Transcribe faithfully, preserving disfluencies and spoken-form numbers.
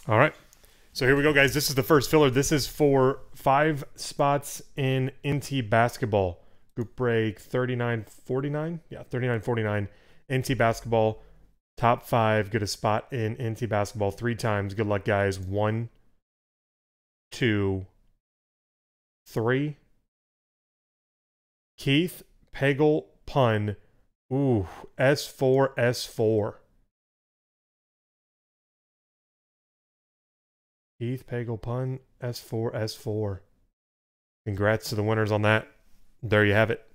All right. So here we go, guys. This is the first filler. This is for five spots in N T basketball. Group break thirty-nine forty-nine. Yeah, thirty-nine forty-nine. N T basketball. Top five. Get a spot in N T basketball three times. Good luck, guys. One, two, three. Keith Pagel Pun. Ooh, S four S four. Keith Pagel Pun, S four S four. Congrats to the winners on that. There you have it.